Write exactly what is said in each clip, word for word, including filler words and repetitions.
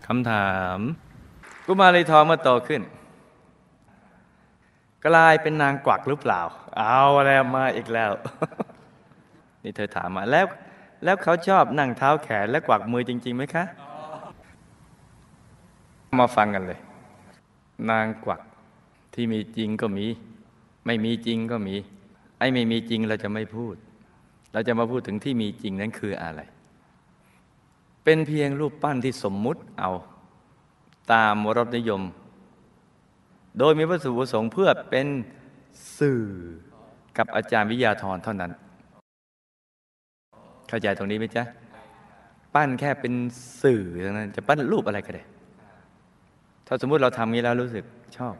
คำถามกุมารีทองเมื่อโตขึ้นกลายเป็นนางกวักหรือเปล่าเอาแล้วมาอีกแล้ว นี่เธอถามมาแล้วแล้วเขาชอบนั่งเท้าแขนและกวักมือจริงๆไหมคะมาฟังกันเลยนางกวักที่มีจริงก็มีไม่มีจริงก็มีไอ้ไม่มีจริงเราจะไม่พูดเราจะมาพูดถึงที่มีจริงนั้นคืออะไรเป็นเพียงรูปปั้นที่สมมุติเอาตามรสนิยมโดยมีวัตถุประสงค์เพื่อเป็นสื่อกับอาจารย์วิทยาธรเท่านั้นเข้าใจตรงนี้ไหมจ๊ะปั้นแค่เป็นสื่อเท่านั้นจะปั้นรูปอะไรก็ได้ถ้าสมมุติเราทำนี้แล้วรู้สึกชอบ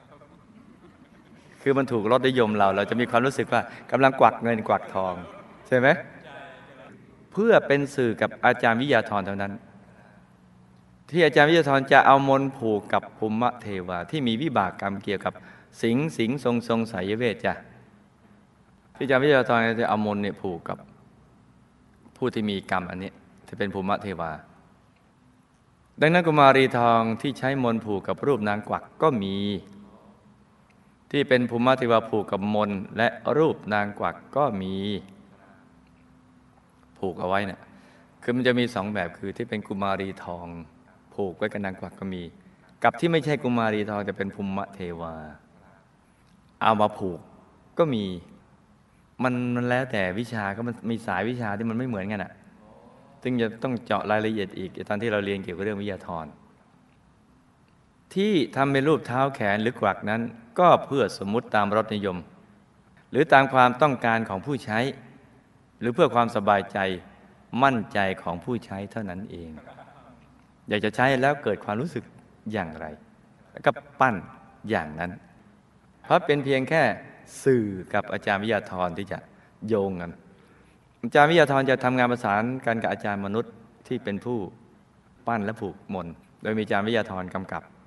คือมันถูกรสนิยมเราเราจะมีความรู้สึกว่ากำลังกวักเงินกวักทองใช่ไหมเพื่อเป็นสื่อกับอาจารย์วิทยาธรเท่านั้นที่อาจารย์วิทยาธรจะเอามนต์ผูกกับภูมิเทวาที่มีวิบากกรรมเกี่ยวกับสิงสิงทรงทรงสายเวทจ้ะที่อาจารย์วิทยาธรจะเอามนต์เนี่ยผูกกับผู้ที่มีกรรมอันนี้ที่เป็นภูมิเทวาดังนั้นกุมารีทองที่ใช้มนต์ผูกกับรูปนางกวักก็มีที่เป็นภูมิเทวาผูกกับมนต์และรูปนางกวักก็มีผูกเอาไว้เนี่ยคือมันจะมีสองแบบคือที่เป็นกุมารีทองผูกไว้กับนางกวักก็มีกับที่ไม่ใช่กุมารีทองจะเป็นภูมิเทวาเอามาผูกก็มีมันมันแล้วแต่วิชาก็มันมีสายวิชาที่มันไม่เหมือนกันอ่ะซึ่งจะต้องเจาะรายละเอียดอีกตอนที่เราเรียนเกี่ยวกับเรื่องวิทยาธรที่ทำเป็นรูปเท้าแขนหรือกวักนั้นก็เพื่อสมมุติตามรสนิยมหรือตามความต้องการของผู้ใช้หรือเพื่อความสบายใจมั่นใจของผู้ใช้เท่านั้นเองอยากจะใช้แล้วเกิดความรู้สึกอย่างไรแล้วก็ปั้นอย่างนั้นเพราะเป็นเพียงแค่สื่อกับอาจารย์วิทยาธรที่จะโยงกันอาจารย์วิทยาธรจะทำงานประสานกันกับอาจารย์มนุษย์ที่เป็นผู้ปั้นและผูกมนต์โดยมีอาจารย์วิทยาธรกำกับ